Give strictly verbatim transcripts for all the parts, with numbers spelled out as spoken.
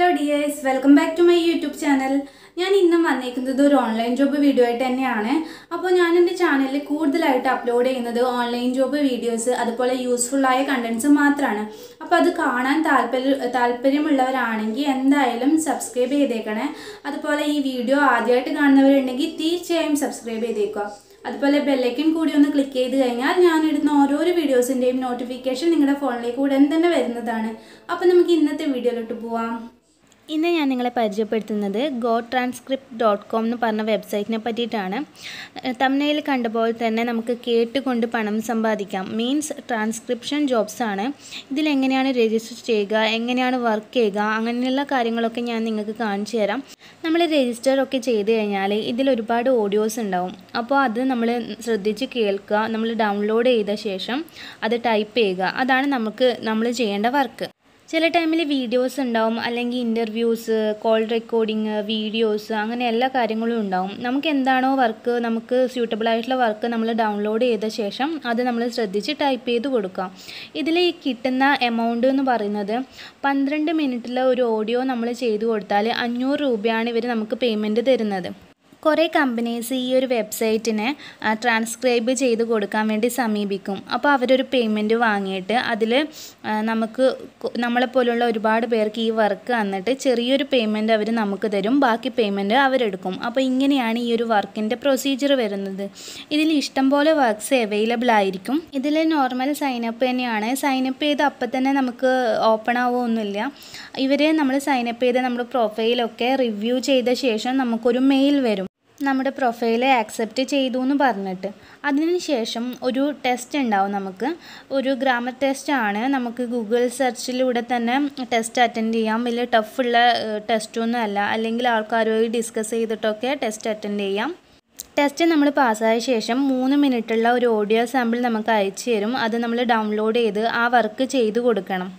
dears, welcome back to my YouTube channel. ഞാൻ ഇന്നും വന്നിരിക്കുന്നത് ഒരു ഓൺലൈൻ ജോബ് വീഡിയോ ആയിട്ട് തന്നെയാണ്. അപ്പോൾ ഞാൻ എൻ്റെ ചാനലിൽ കൂടുതലായിട്ട് അപ്ലോഡ് ചെയ്യുന്നത് ഓൺലൈൻ ജോബ് വീഡിയോസ് അതുപോലെ യൂസ്ഫുൾ ആയ കണ്ടന്റ്സ് മാത്രമാണ്. അപ്പോൾ അത് കാണാൻ താല്പര്യ താല്പര്യമുള്ളവരാണെങ്കിൽ എന്തായാലും സബ്സ്ക്രൈബ് ചെയ്തേക്കണേ. അതുപോലെ ഈ വീഡിയോ ആദ്യമായിട്ട് കാണുന്നവരുണ്ടെങ്കിൽ തീർച്ചയായും സബ്സ്ക്രൈബ് ചെയ്തേക്കുക. അതുപോലെ ബെല്ലൈക്കൺ കൂടി ഒന്ന് ക്ലിക്ക് ചെയ്ത് കഴിഞ്ഞാൽ ഞാനിടുന്ന ഓരോരോ വീഡിയോസിൻ്റെയും നോട്ടിഫിക്കേഷൻ നിങ്ങളുടെ ഫോണിലേക്ക് ഉടൻ തന്നെ വരുന്നതാണ്. അപ്പോൾ നമുക്ക് ഇന്നത്തെ വീഡിയോയിലോട്ട് പോവാം. ഇന്ന് ഞാൻ നിങ്ങളെ പരിചയപ്പെടുത്തുന്നത് ഗോ ട്രാൻസ്ക്രിപ്റ്റ് ഡോട്ട് കോം എന്ന് പറഞ്ഞ വെബ്സൈറ്റിനെ പറ്റിയിട്ടാണ്. തംബ്നെയിൽ കണ്ട പോലെ തന്നെ നമുക്ക് കേട്ടുകൊണ്ട് പണം സമ്പാദിക്കാം. മീൻസ് ട്രാൻസ്ക്രിപ്ഷൻ ജോബ്സ് ആണ്. ഇതിലെങ്ങനെയാണ് രജിസ്റ്റർ ചെയ്യുക, എങ്ങനെയാണ് വർക്ക് ചെയ്യുക, അങ്ങനെയുള്ള കാര്യങ്ങളൊക്കെ ഞാൻ നിങ്ങൾക്ക് കാണിച്ചു തരാം. നമ്മൾ രജിസ്റ്റർ ഒക്കെ ചെയ്ത് കഴിഞ്ഞാൽ ഇതിൽ ഒരുപാട് ഓഡിയോസ് ഉണ്ടാവും. അപ്പോൾ അത് നമ്മൾ ശ്രദ്ധിച്ച് കേൾക്കുക. നമ്മൾ ഡൗൺലോഡ് ചെയ്ത ശേഷം അത് ടൈപ്പ് ചെയ്യുക. അതാണ് നമുക്ക് നമ്മൾ ചെയ്യേണ്ട വർക്ക്. ചില ടൈമിൽ വീഡിയോസ് ഉണ്ടാവും, അല്ലെങ്കിൽ ഇൻ്റർവ്യൂസ്, കോൾ റെക്കോർഡിങ്, വീഡിയോസ്, അങ്ങനെ എല്ലാ കാര്യങ്ങളും ഉണ്ടാവും. നമുക്ക് എന്താണോ വർക്ക്, നമുക്ക് സ്യൂട്ടബിൾ ആയിട്ടുള്ള വർക്ക് നമ്മൾ ഡൗൺലോഡ് ചെയ്ത ശേഷം അത് നമ്മൾ ശ്രദ്ധിച്ച് ടൈപ്പ് ചെയ്ത് കൊടുക്കാം. ഇതിൽ ഈ കിട്ടുന്ന എമൗണ്ട് എന്ന് പറയുന്നത് പന്ത്രണ്ട് മിനിറ്റിലെ ഒരു ഓഡിയോ നമ്മൾ ചെയ്തു കൊടുത്താൽ അഞ്ഞൂറ് രൂപയാണ് ഇവർ നമുക്ക് പേയ്മെൻറ്റ് തരുന്നത്. കുറേ കമ്പനീസ് ഈ ഒരു വെബ്സൈറ്റിനെ ട്രാൻസ്ക്രൈബ് ചെയ്ത് കൊടുക്കാൻ വേണ്ടി സമീപിക്കും. അപ്പോൾ അവരൊരു പേയ്മെൻറ്റ് വാങ്ങിയിട്ട് അതിൽ നമുക്ക് നമ്മളെപ്പോലുള്ള ഒരുപാട് പേർക്ക് ഈ വർക്ക് തന്നിട്ട് ചെറിയൊരു പേയ്മെൻറ്റ് അവർ നമുക്ക് തരും. ബാക്കി പേയ്മെൻറ്റ് അവരെടുക്കും. അപ്പോൾ ഇങ്ങനെയാണ് ഈ ഒരു വർക്കിൻ്റെ പ്രൊസീജിയർ വരുന്നത്. ഇതിൽ ഇഷ്ടംപോലെ വർക്ക്സ് അവൈലബിൾ ആയിരിക്കും. ഇതിൽ നോർമൽ സൈനപ്പ് തന്നെയാണ്. സൈനപ്പ് ചെയ്ത് അപ്പം തന്നെ നമുക്ക് ഓപ്പൺ ആവുമൊന്നുമില്ല. ഇവർ നമ്മൾ സൈനപ്പ് ചെയ്ത് നമ്മുടെ പ്രൊഫൈലൊക്കെ റിവ്യൂ ചെയ്ത ശേഷം നമുക്കൊരു മെയിൽ വരും, നമ്മുടെ പ്രൊഫൈൽ ആക്സെപ്റ്റ് ചെയ്തു എന്ന് പറഞ്ഞിട്ട്. അതിനുശേഷം ഒരു ടെസ്റ്റ് ഉണ്ടാവും. നമുക്ക് ഒരു ഗ്രാമർ ടെസ്റ്റ് ആണ്. നമുക്ക് ഗൂഗിൾ സെർച്ചിലൂടെ തന്നെ ടെസ്റ്റ് അറ്റൻഡ് ചെയ്യാം. വലിയ ടഫുള്ള ടെസ്റ്റൊന്നും അല്ല. അല്ലെങ്കിൽ ആൾക്കാരുമായി ഡിസ്കസ് ചെയ്തിട്ടൊക്കെ ടെസ്റ്റ് അറ്റൻഡ് ചെയ്യാം. ടെസ്റ്റ് നമ്മൾ പാസ്സായ ശേഷം മൂന്ന് മിനിറ്റുള്ള ഒരു ഓഡിയോ സാമ്പിൾ നമുക്ക് അയച്ചു തരും. അത് നമ്മൾ ഡൗൺലോഡ് ചെയ്ത് ആ വർക്ക് ചെയ്ത് കൊടുക്കണം.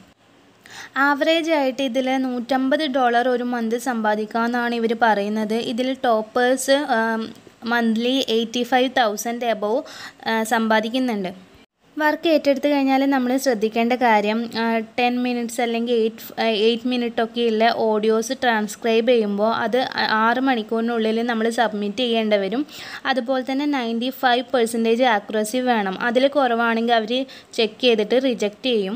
ആവറേജ് ആയിട്ട് ഇതിൽ നൂറ്റമ്പത് ഡോളർ ഒരു മന്ത് സമ്പാദിക്കാമെന്നാണ് ഇവർ പറയുന്നത്. ഇതിൽ toppers monthly eighty five thousand above സമ്പാദിക്കുന്നുണ്ട്. വർക്ക് ഏറ്റെടുത്ത് കഴിഞ്ഞാൽ നമ്മൾ ശ്രദ്ധിക്കേണ്ട കാര്യം, ടെൻ മിനിറ്റ്സ് അല്ലെങ്കിൽ എയ്റ്റ് എയ്റ്റ് മിനിറ്റൊക്കെയുള്ള ഓഡിയോസ് ട്രാൻസ്ക്രൈബ് ചെയ്യുമ്പോൾ അത് ആറ് മണിക്കൂറിനുള്ളിൽ നമ്മൾ സബ്മിറ്റ് ചെയ്യേണ്ടി വരും. അതുപോലെ തന്നെ നയൻറ്റി ഫൈവ് പെർസെൻറ്റേജ് ആക്യുറസി വേണം. അതിൽ കുറവാണെങ്കിൽ അവർ ചെക്ക് ചെയ്തിട്ട് റിജക്റ്റ് ചെയ്യും.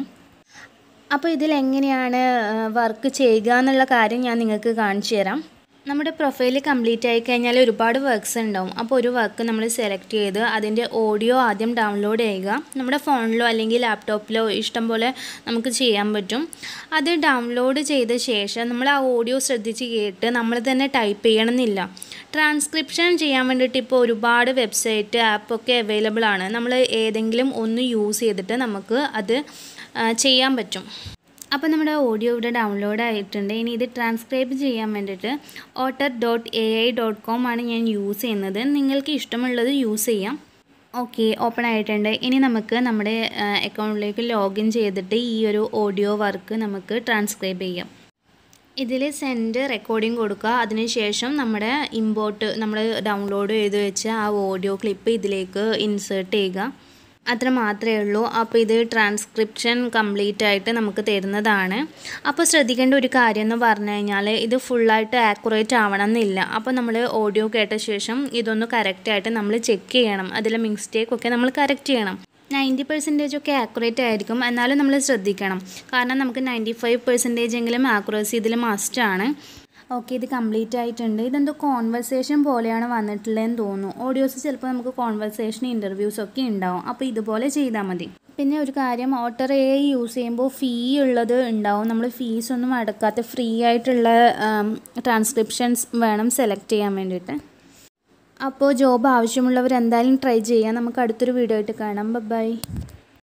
അപ്പോൾ ഇതിലെങ്ങനെയാണ് വർക്ക് ചെയ്യുക എന്നുള്ള കാര്യം ഞാൻ നിങ്ങൾക്ക് കാണിച്ചു തരാം. നമ്മുടെ പ്രൊഫൈൽ കംപ്ലീറ്റ് ആയി കഴിഞ്ഞാൽ ഒരുപാട് വർക്ക്സ് ഉണ്ടാവും. അപ്പോൾ ഒരു വർക്ക് നമ്മൾ സെലക്ട് ചെയ്ത് അതിൻ്റെ ഓഡിയോ ആദ്യം ഡൗൺലോഡ് ചെയ്യുക. നമ്മുടെ ഫോണിലോ അല്ലെങ്കിൽ ലാപ്ടോപ്പിലോ ഇഷ്ടം പോലെ നമുക്ക് ചെയ്യാൻ പറ്റും. അത് ഡൗൺലോഡ് ചെയ്ത ശേഷം നമ്മൾ ആ ഓഡിയോ ശ്രദ്ധിച്ച് കേട്ട് നമ്മൾ തന്നെ ടൈപ്പ് ചെയ്യണമെന്നില്ല. ട്രാൻസ്ക്രിപ്ഷൻ ചെയ്യാൻ വേണ്ടിയിട്ട് ഇപ്പോൾ ഒരുപാട് വെബ്സൈറ്റ് ആപ്പൊക്കെ അവൈലബിൾ ആണ്. നമ്മൾ ഏതെങ്കിലും ഒന്ന് യൂസ് ചെയ്തിട്ട് നമുക്ക് അത് ചെയ്യാൻ പറ്റും. അപ്പോൾ നമ്മുടെ ഓഡിയോ ഇവിടെ ഡൗൺലോഡ് ആയിട്ടുണ്ട്. ഇനി ഇത് ട്രാൻസ്ക്രൈബ് ചെയ്യാൻ വേണ്ടിയിട്ട് Otter dot A I dot com ആണ് ഞാൻ യൂസ് ചെയ്യുന്നത്. നിങ്ങൾക്ക് ഇഷ്ടമുള്ളത് യൂസ് ചെയ്യാം. ഓക്കെ, ഓപ്പൺ ആയിട്ടുണ്ട്. ഇനി നമുക്ക് നമ്മുടെ അക്കൗണ്ടിലേക്ക് ലോഗിൻ ചെയ്തിട്ട് ഈ ഒരു ഓഡിയോ വർക്ക് നമുക്ക് ട്രാൻസ്ക്രൈബ് ചെയ്യാം. ഇതിൽ സെൻഡ് റെക്കോർഡിംഗ് കൊടുക്കുക. അതിനുശേഷം നമ്മുടെ ഇമ്പോർട്ട് നമ്മൾ ഡൗൺലോഡ് ചെയ്ത് വെച്ച ആ ഓഡിയോ ക്ലിപ്പ് ഇതിലേക്ക് ഇൻസേർട്ട് ചെയ്യുക. അത്ര മാത്രമേ ഉള്ളൂ. അപ്പോൾ ഇത് ട്രാൻസ്ക്രിപ്ഷൻ കംപ്ലീറ്റ് ആയിട്ട് നമുക്ക് തരുന്നതാണ്. അപ്പോൾ ശ്രദ്ധിക്കേണ്ട ഒരു കാര്യം എന്ന് പറഞ്ഞു കഴിഞ്ഞാൽ ഇത് ഫുള്ളായിട്ട് ആക്യുറേറ്റ് ആവണം എന്നില്ല. അപ്പോൾ നമ്മൾ ഓഡിയോ കേട്ട ശേഷം ഇതൊന്ന് കറക്റ്റായിട്ട് നമ്മൾ ചെക്ക് ചെയ്യണം. അതിലെ മിസ്റ്റേക്കൊക്കെ നമ്മൾ കറക്റ്റ് ചെയ്യണം. നയൻറ്റി പെർസെൻറ്റേജ് ഒക്കെ ആക്യുറേറ്റ് ആയിരിക്കും, എന്നാലും നമ്മൾ ശ്രദ്ധിക്കണം. കാരണം നമുക്ക് നയൻറ്റി ഫൈവ് പെർസെൻറ്റേജ് എങ്കിലും ആക്യുറസി ഇതിൽ മസ്റ്റാണ്. ഓക്കെ, ഇത് കംപ്ലീറ്റ് ആയിട്ടുണ്ട്. ഇതെന്തോ കോൺവെർസേഷൻ പോലെയാണ് വന്നിട്ടുള്ളതെന്ന് തോന്നുന്നു. ഓഡിയോസ് ചിലപ്പോൾ നമുക്ക് കോൺവെർസേഷൻ ഇൻ്റർവ്യൂസ് ഒക്കെ ഉണ്ടാവും. അപ്പോൾ ഇതുപോലെ ചെയ്താൽ മതി. പിന്നെ ഒരു കാര്യം, ഓട്ടർ എ ഐ യൂസ് ചെയ്യുമ്പോൾ ഫീ ഉള്ളത് ഉണ്ടാവും. നമ്മൾ ഫീസ് ഒന്നും അടക്കാത്ത ഫ്രീ ആയിട്ടുള്ള ട്രാൻസ്ക്രിപ്ഷൻസ് വേണം സെലക്ട് ചെയ്യാൻ വേണ്ടിയിട്ട്. അപ്പോൾ ജോബ് ആവശ്യമുള്ളവർ എന്തായാലും ട്രൈ ചെയ്യാം. നമുക്ക് അടുത്തൊരു വീഡിയോ ആയിട്ട് കാണാം. ബൈ.